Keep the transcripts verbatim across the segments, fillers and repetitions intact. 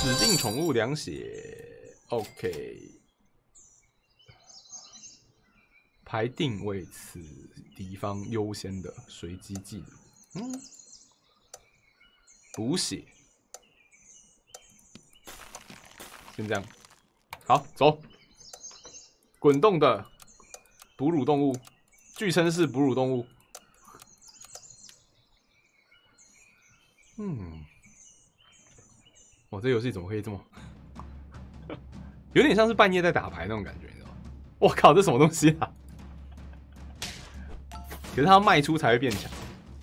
指定宠物凉血 ，OK。排定位此敌方优先的随机技能，嗯，补血，先这样，好，走。滚动的哺乳动物，据称是哺乳动物。嗯，哇，这游戏怎么可以这么，有点像是半夜在打牌那种感觉，你知道吗？我靠，这什么东西啊？可是它要卖出才会变强。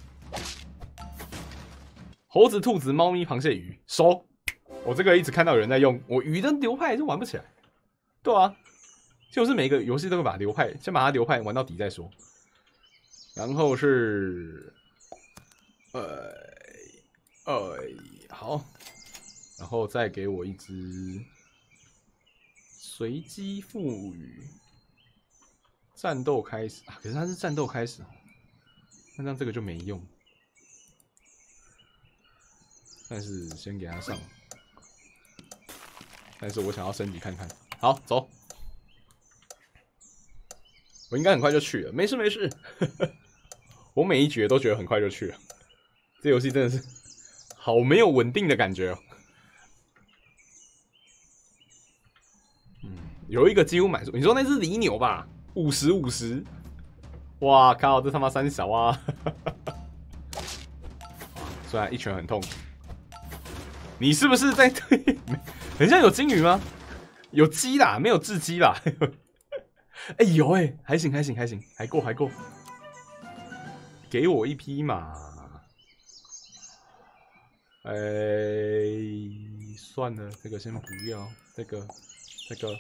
猴子、兔子、猫咪、螃蟹、鱼，收。我这个一直看到有人在用，我鱼的流派就玩不起来。对啊，就是每个游戏都会把流派先把它流派玩到底再说。然后是，呃呃，好，然后再给我一只随机赋予。战斗开始啊，可是它是战斗开始，那这样这个就没用。但是先给它上，但是我想要升级看看。好，走，我应该很快就去了，没事没事。我每一局都觉得很快就去了，这游戏真的是好没有稳定的感觉哦。嗯，有一个几乎买出，你说那是犁牛吧？五十五十，哇靠，这他妈三小啊！虽然一拳很痛，你是不是在对？很像有金鱼吗？有鸡啦，没有雉鸡啦。哎、欸、有哎、欸，还行还行还行，还过还过。给我一匹马。哎、欸，算了，这个先不要，这个这个。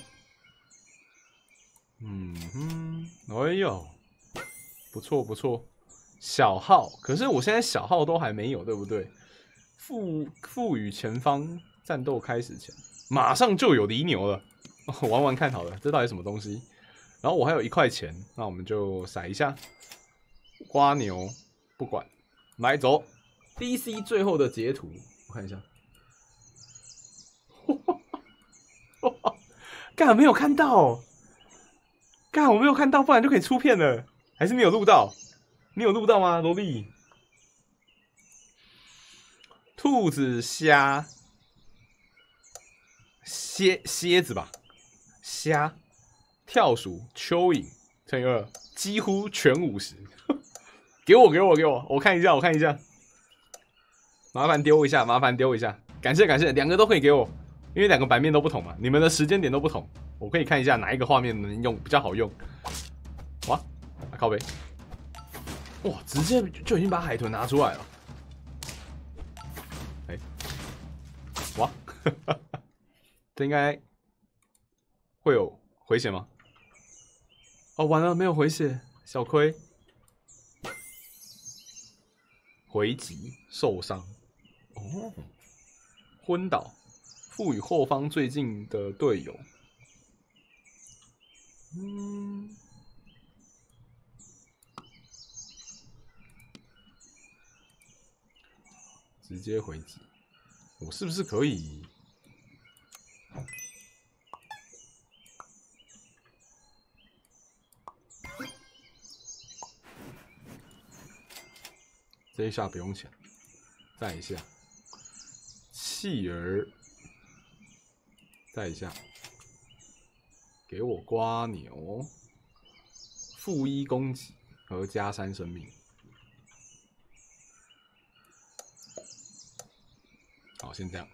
嗯哼，哎呦，不错不错，小号，可是我现在小号都还没有，对不对？赋赋予前方战斗开始前，马上就有犁牛了，玩玩看好了，这到底什么东西？然后我还有一块钱，那我们就骰一下，瓜牛不管，来走 ，D C 最后的截图，我看一下，干没有看到。干，我没有看到，不然就可以出片了。还是你有录到？你有录到吗，萝莉？兔子、虾、蝎蝎子吧，虾、跳鼠、蚯蚓乘以二，几乎全五十。给我，给我，给我，我看一下，我看一下。麻烦丢一下，麻烦丢一下，感谢感谢，两个都可以给我，因为两个版面都不同嘛，你们的时间点都不同，我可以看一下哪一个画面能用比较好用。哇，啊、靠北，哇，直接就已经把海豚拿出来了。哎、欸，哇，这应该会有回血吗？哦，完了，没有回血，小亏。回击受伤，哦，昏倒，赋予后方最近的队友。嗯。直接回击，我是不是可以？这一下不用钱，再一下，弃儿，再一下，给我瓜牛，负一攻击和加三生命。好，先这样。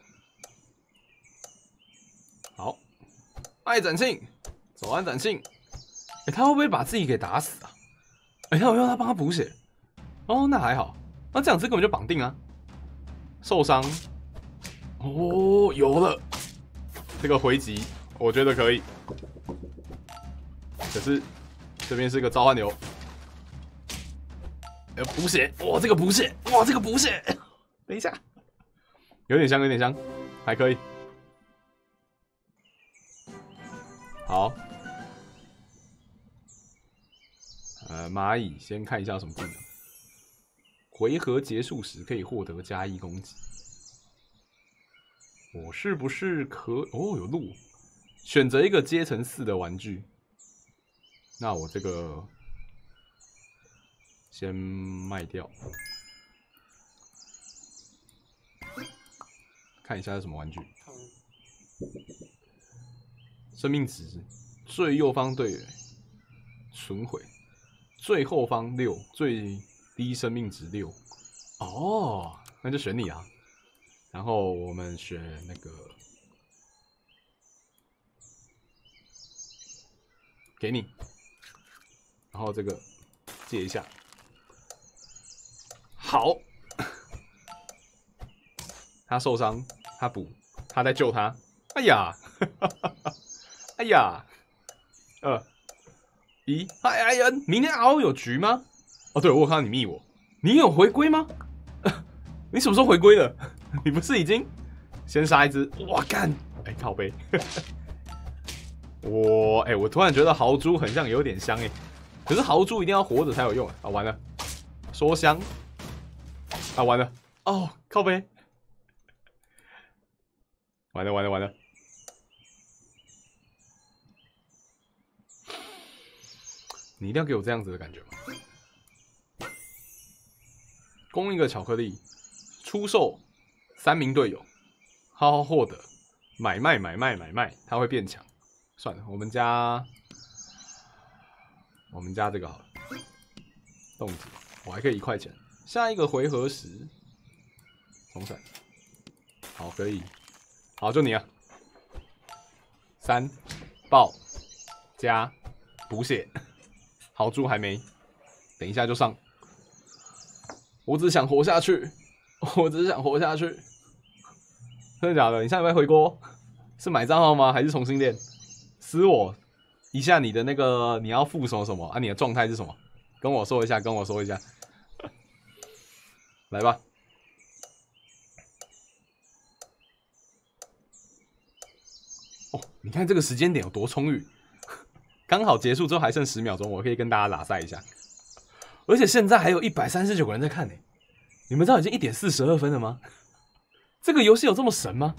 好，爱展庆，走安展庆。哎、欸，他会不会把自己给打死啊？哎、欸，他有要他帮他补血。哦，那还好。那这样子根本就绑定啊。受伤。哦，有了。这个回击，我觉得可以。可是这边是个召唤牛。呃，补血。哇，这个补血，哇，这个补血。等一下。有点香，有点香，还可以。好，呃，蚂蚁先看一下有什么技能。回合结束时可以获得加一攻击。 我是不是可哦有路？选择一个阶层四的玩具。那我这个先卖掉，看一下是什么玩具。生命值最右方对损毁，最后方六，最低生命值六。哦，那就选你啊。然后我们选那个，给你。然后这个借一下，好。他受伤，他补，他在救他。哎呀，哎呀，二一，哎哎呀，明天熬有局吗？哦，对，我有看到你密我，你有回归吗？你什么时候回归的？你不是已经先杀一只？哇干！哎，靠背。我哎，我突然觉得豪猪很像有点香哎，可是豪猪一定要活着才有用啊！完了，说香啊，完了哦，靠背，完了完了完了。你一定要给我这样子的感觉吗？攻一个巧克力，出售三名队友，好好获得，买卖买卖买卖，它会变强。算了，我们家我们家这个好了，动子，我还可以一块钱。下一个回合时，重闪，好，可以，好，就你啊，三爆加补血。豪猪还没，等一下就上。我只想活下去，我只想活下去。真的假的？你上礼拜回国是买账号吗？还是重新练？私我一下你的那个你要付什么什么啊？你的状态是什么？跟我说一下，跟我说一下。来吧。哦，你看这个时间点有多充裕。刚好结束之后还剩十秒钟，我可以跟大家拉赛一下。而且现在还有一百三十九个人在看呢、欸，你们知道已经一点四十二分了吗？这个游戏有这么神吗？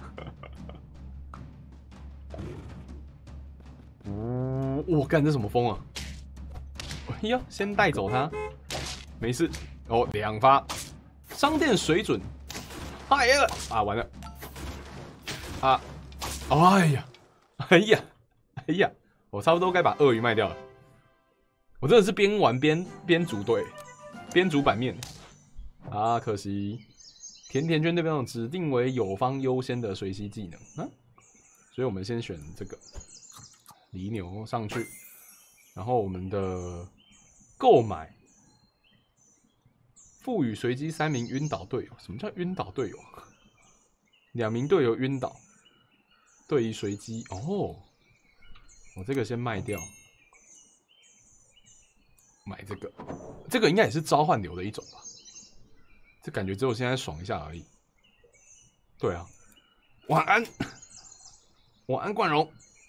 嗯，我干这什么风啊？哎呀，先带走他，没事。哦，两发，商店水准，哎呀啊，完了啊！哎呀，哎呀，哎呀！我差不多该把鳄鱼卖掉了。我真的是边玩边边组队，边组版面啊！可惜甜甜圈那边指定为友方优先的随机技能啊，所以我们先选这个犁牛上去，然后我们的购买赋予随机三名晕倒队友。什么叫晕倒队友？两名队友晕倒，对于随机哦。我这个先卖掉，买这个，这个应该也是召唤流的一种吧？这感觉只有现在爽一下而已。对啊，晚安，晚安冠荣。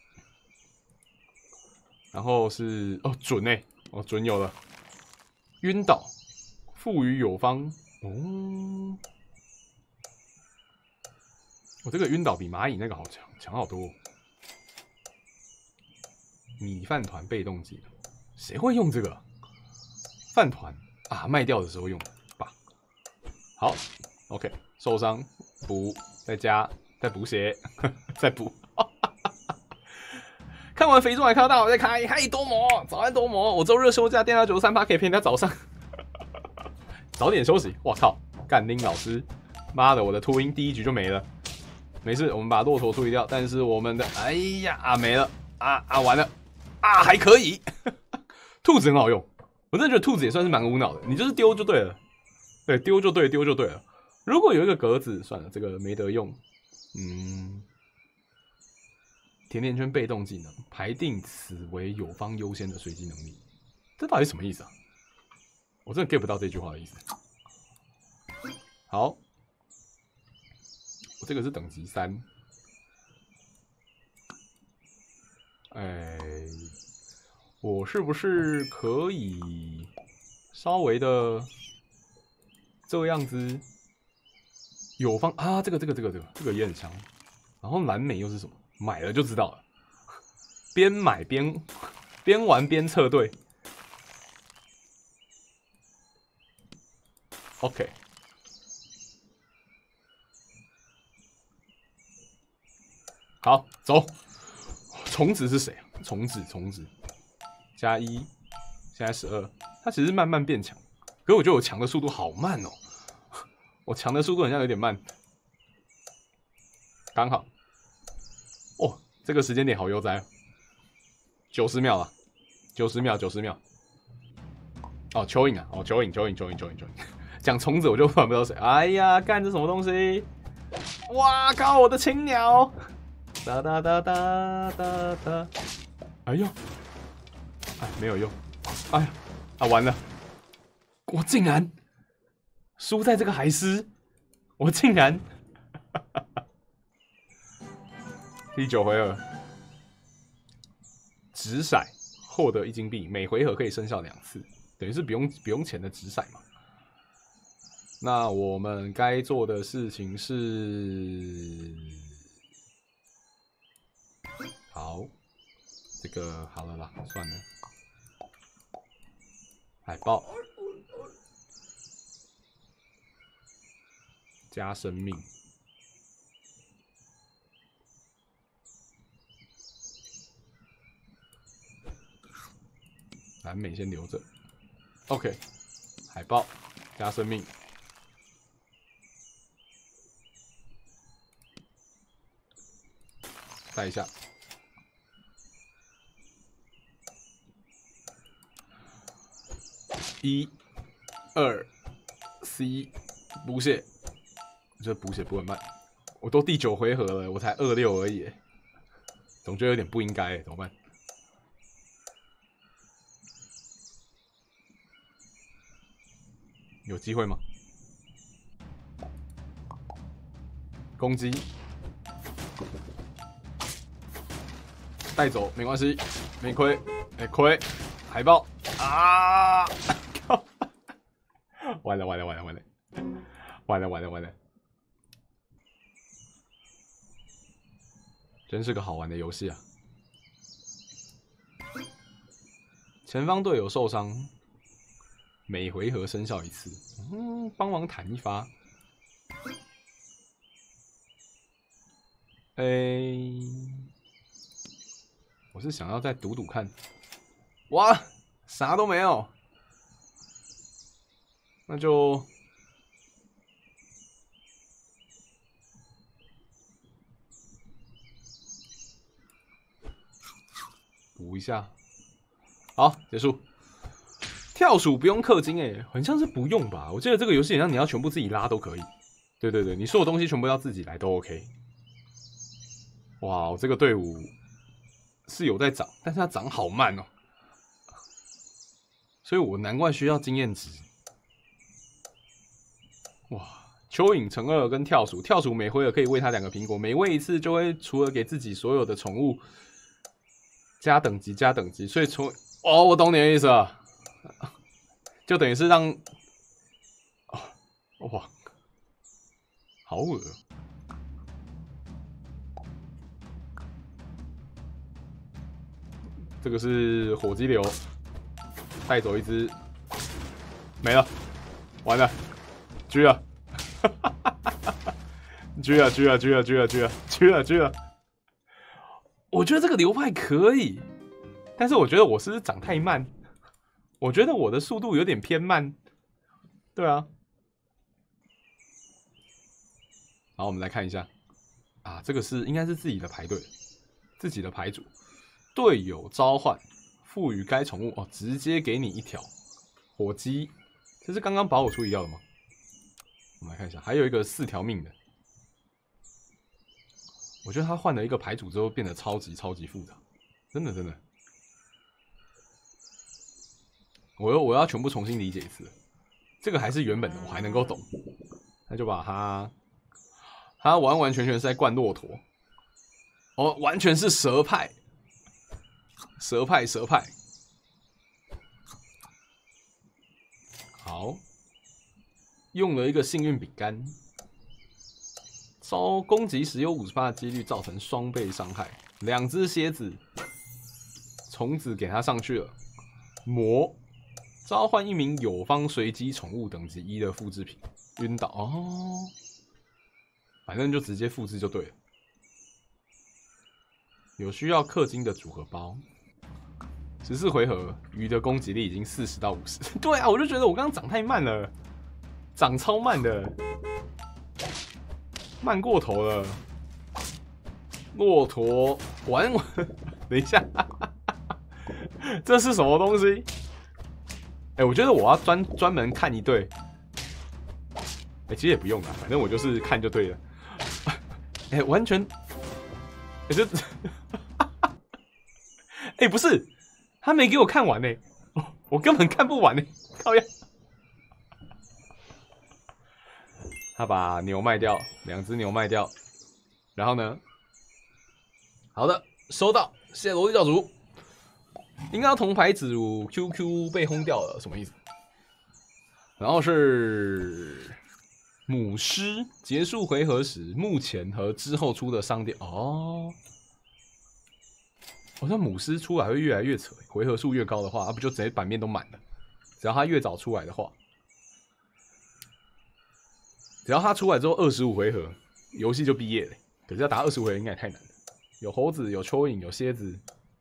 然后是哦准哎、欸，哦准有了，晕倒，赋予友方哦。我这个晕倒比蚂蚁那个好强，强好多、哦。米饭团被动技能，谁会用这个？饭团啊，卖掉的时候用吧。好 ，OK， 受伤补，再加，再补血，再补。看完肥猪还看到大佬在开，嗨多魔，早安多魔，我周日休假，电到九十三趴可以骗人家早上，早点休息。我靠，干丁老师，妈的，我的秃鹰第一局就没了。没事，我们把骆驼处理掉，但是我们的，哎呀啊没了啊啊完了。啊，还可以，兔子很好用，我真的觉得兔子也算是蛮无脑的，你就是丢就对了，对，丢就对，丢就对了。如果有一个格子，算了，这个没得用。嗯，甜甜圈被动技能，排定此为友方优先的随机能力，这到底什么意思啊？我真的 get 不到这句话的意思。好，我这个是等级三。哎，我是不是可以稍微的这样子有方啊，这个这个这个这个这个也很强。然后蓝莓又是什么？买了就知道了。边买边边玩边撤队。OK。好，走。虫子是谁啊？虫子，虫子，加一，现在十二。它其实慢慢变强，可是我觉得我强的速度好慢哦。我强的速度好像有点慢。刚好。哦，这个时间点好悠哉。九十秒了，九十秒，九十秒。哦，蚯蚓啊，哦，蚯蚓，蚯蚓，蚯蚓，蚯蚓，蚯蚓。讲虫子我就反不知道谁。哎呀，干这什么东西？哇靠！我的青鸟。哒哒哒哒哒哒！哎呦，哎，没有用！哎呀，啊，完了！我竟然输在这个海狮，我竟然第九回合直骰获得一金币，每回合可以生效两次，等于是不用不用钱的直骰嘛。那我们该做的事情是。好，这个好了啦，算了。海豹加生命，蓝莓先留着。OK， 海豹加生命，带一下。一、二、C， 补血，这补血不很慢。我都第九回合了，我才二六而已，总觉得有点不应该，怎么办？有机会吗？攻击，带走没关系，没亏，没亏，海豹啊！完了完了完了完了，完了完了完了，真是个好玩的游戏啊！前方队友受伤，每回合生效一次，嗯，帮忙弹一发。哎、欸，我是想要再赌赌看，哇，啥都没有。那就补一下，好，结束。跳鼠不用氪金诶、欸，好像是不用吧？我记得这个游戏好像你要全部自己拉都可以。对对对，你所有东西全部要自己来都 OK。哇，我这个队伍是有在涨，但是它涨好慢哦，所以我难怪需要经验值。哇，蚯蚓乘二跟跳鼠，跳鼠每回合可以喂它两个苹果，每喂一次就会除了给自己所有的宠物加等级加等级，所以从哦，我懂你的意思了，就等于是让哦哇，好恶。这个是火激流，带走一只，没了，完了。狙了，狙了，狙了，狙了，狙了，狙了，狙了，狙了。我觉得这个流派可以，但是我觉得我是不是长太慢？我觉得我的速度有点偏慢。对啊。好，我们来看一下，啊，这个是应该是自己的排队，自己的牌组，队友召唤，赋予该宠物哦，直接给你一条火鸡，这是刚刚把我处理掉的吗？我们来看一下，还有一个四条命的，我觉得他换了一个牌组之后变得超级超级复杂，真的真的。我要我要全部重新理解一次，这个还是原本的，我还能够懂，那就把它，它完完全全是在灌骆驼，哦，完全是蛇派，蛇派蛇派，好。用了一个幸运饼干， 招攻击时有 百分之五十 的几率造成双倍伤害。两只蝎子，虫子给它上去了。魔，召唤一名友方随机宠物等级一的复制品。晕倒哦，反正就直接复制就对了。有需要氪金的组合包。十四回合，鱼的攻击力已经四十到五十。对啊，我就觉得我刚刚涨太慢了，涨超慢的。慢过头了，骆驼玩完，等一下，这是什么东西？哎、欸，我觉得我要专专门看一队，哎、欸，其实也不用啦，反正我就是看就对了。哎、欸，完全，哎、欸、这，哎、欸、不是，他没给我看完呢、欸，我根本看不完呢、欸，靠呀！他把牛卖掉，两只牛卖掉，然后呢？好的，收到，谢谢萝莉教主。应该铜牌组 Q Q 被轰掉了，什么意思？然后是母狮，结束回合时，目前和之后出的商店哦。好像母狮出来会越来越扯，回合数越高的话，它不就直接版面都满了？只要它越早出来的话。只要他出来之后二十五回合，游戏就毕业了。可是要打二十五回合应该也太难了。有猴子，有蚯蚓，有蝎子，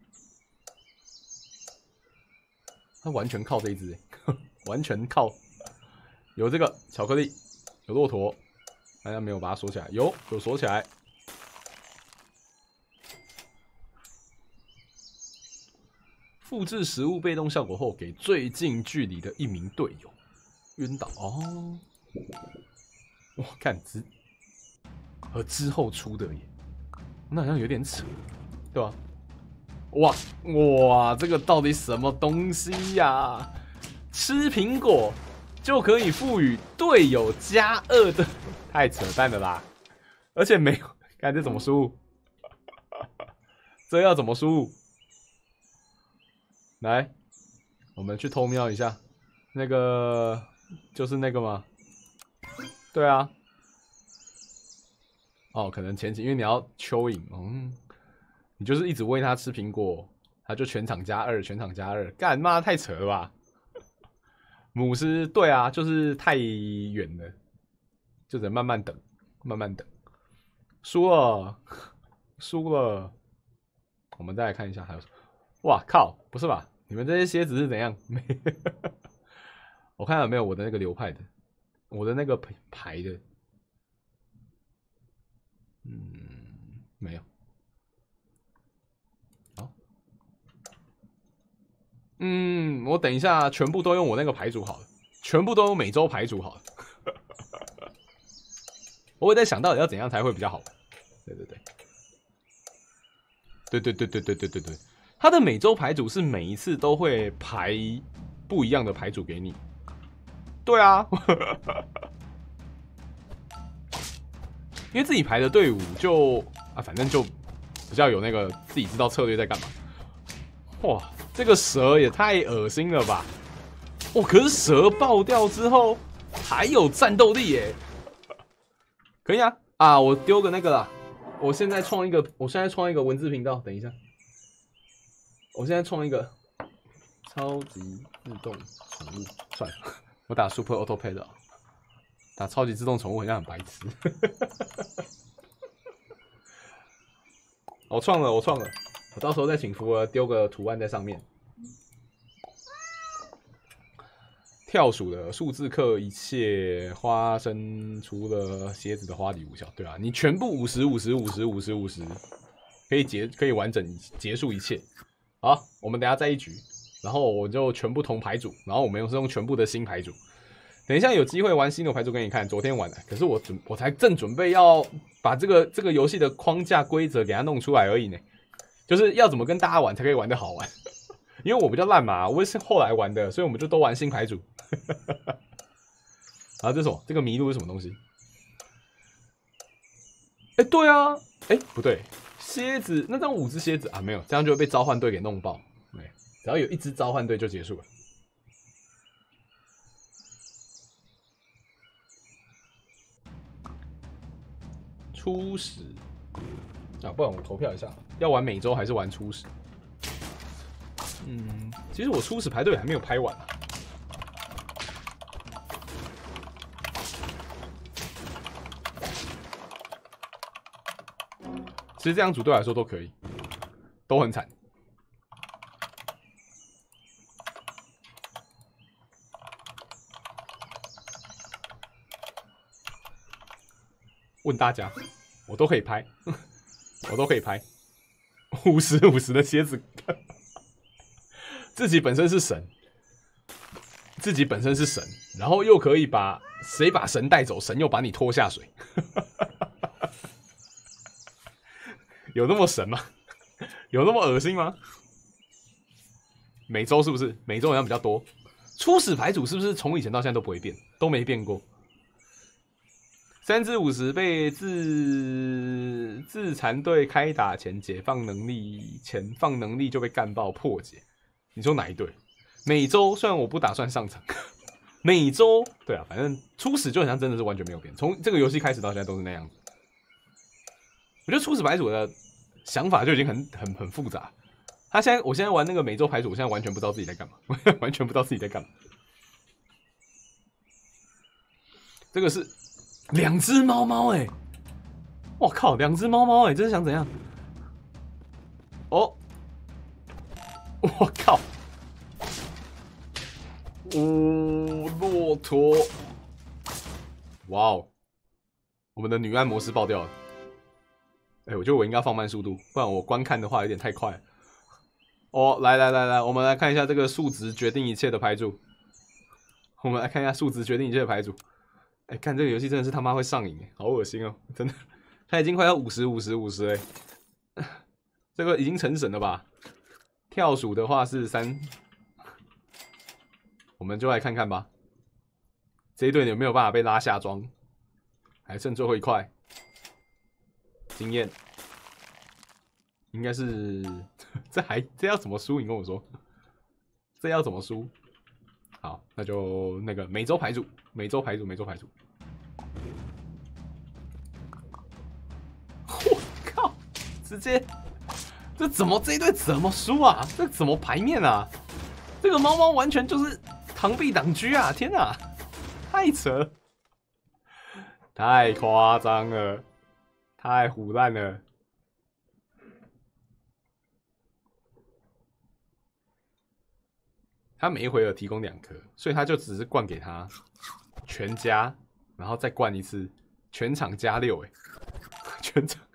他完全靠这一只，完全靠。有这个巧克力，有骆驼，大家没有把它锁起来，有有锁起来。复制食物被动效果后，给最近距离的一名队友晕倒哦。哇，看之和之后出的耶，那好像有点扯，对吧？哇哇，这个到底什么东西呀、啊？吃苹果就可以赋予队友加二的，太扯淡了啦！而且没有，看这怎么输？这要怎么输？来，我们去偷瞄一下，那个就是那个吗？对啊，哦，可能前期因为你要蚯蚓，嗯，你就是一直喂它吃苹果，它就全场加二，全场加二，干妈太扯了吧？母狮，对啊，就是太远了，就得慢慢等，慢慢等。输了，输了，我们再来看一下还有什么。哇靠，不是吧？你们这些蝎子是怎样？我看有没有我的那个流派的。我的那个牌的，嗯，没有。好，嗯，我等一下全部都用我那个牌组好了，全部都用美洲牌组好了。我会在想到底要怎样才会比较好玩。对对对，对对对对对对对对，它的美洲牌组是每一次都会排不一样的牌组给你。对啊。因为自己排的队伍就啊，反正就比较有那个自己知道策略在干嘛。哇，这个蛇也太恶心了吧！哇，可是蛇爆掉之后还有战斗力耶，可以啊啊！我丢个那个啦，我现在创一个，我现在创一个文字频道，等一下，我现在创一个超级自动宠物，算了，我打 Super Auto Pad 啊。打超级自动宠物好像很白痴。我创了，我创了，我到时候再请福儿丢个图案在上面。跳鼠的数字课一切花生，除了蝎子的花里无效。对啊，你全部五十五十五十五十五十，可以结可以完整结束一切。好，我们等一下再一局，然后我就全部同牌组，然后我们又是用全部的新牌组。等一下有机会玩新的牌组给你看，昨天玩的，可是我准我才正准备要把这个这个游戏的框架规则给它弄出来而已呢，就是要怎么跟大家玩才可以玩得好玩。因为我比较烂嘛，我是后来玩的，所以我们就都玩新牌组。然后这是什么？这个麋鹿是什么东西？哎、欸，对啊，哎、欸、不对，蝎子那张五只蝎子啊，没有，这样就会被召唤队给弄爆。对，只要有一只召唤队就结束了。 初始啊，不然我投票一下，要玩美洲还是玩初始？嗯，其实我初始排队还没有拍完啊。其实这样组对我来说都可以，都很惨。问大家，我都可以拍，我都可以拍，五十五十的蝎子，自己本身是神，自己本身是神，然后又可以把谁把神带走，神又把你拖下水，有那么神吗？有那么恶心吗？美洲是不是？美洲好像比较多。初始牌组是不是从以前到现在都不会变，都没变过？三至五十被自自残队开打前解放能力前放能力就被干爆破解。你说哪一队？美洲虽然我不打算上场，美洲对啊，反正初始就好像真的是完全没有变，从这个游戏开始到现在都是那样子。我觉得初始牌组的想法就已经很很很复杂。他现在我现在玩那个美洲牌组，我现在完全不知道自己在干嘛，完全不知道自己在干嘛。这个是。两只猫猫哎！我靠，两只猫猫哎！这是想怎样？哦，我靠！哦，骆驼！哇哦，我们的女按摩师爆掉了。哎、欸，我觉得我应该放慢速度，不然我观看的话有点太快了。哦，来来来来，我们来看一下这个数值决定一切的牌组。我们来看一下数值决定一切的牌组。哎、欸，看这个游戏真的是他妈会上瘾，好恶心哦！真的，他已经快要五十、五十、五十哎，这个已经成神了吧？跳鼠的话是三，我们就来看看吧。这一队有没有办法被拉下庄？还剩最后一块，经验应该是这还这要怎么输？你跟我说，这要怎么输？好，那就那个美洲牌组，美洲牌组，美洲牌组。我靠！直接，这怎么这一队怎么输啊？这怎么牌面啊？这个猫猫完全就是螳臂挡车啊！天哪，太扯，太夸张了，太唬烂了。他每一回合提供两颗，所以他就只是灌给他全加，然后再灌一次，全场加六，哎，全场，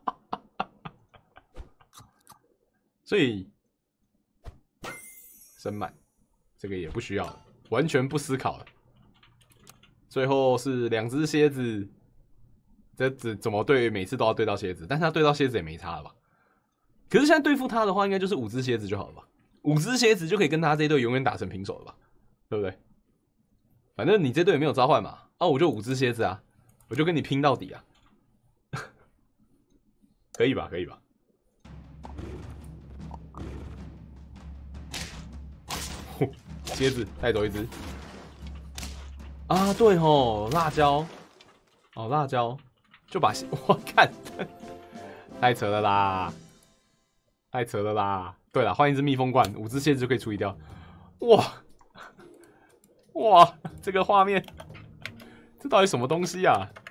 所以升满，这个也不需要了，完全不思考了。最后是两只蝎子，这怎怎么对每次都要对到蝎子？但是他对到蝎子也没差了吧？可是现在对付他的话，应该就是五只蝎子就好了吧？五只蝎子就可以跟他这一队永远打成平手了吧？对不对？反正你这队也没有召唤嘛，啊，我就五只蝎子啊，我就跟你拼到底啊，可以吧？可以吧？蝎子带走一只啊，对吼，辣椒，哦，辣椒就把我看，太扯了啦，太扯了啦。对了，换一只蜜蜂罐，五只蝎子就可以处理掉。哇哇，这个画面，这到底什么东西啊？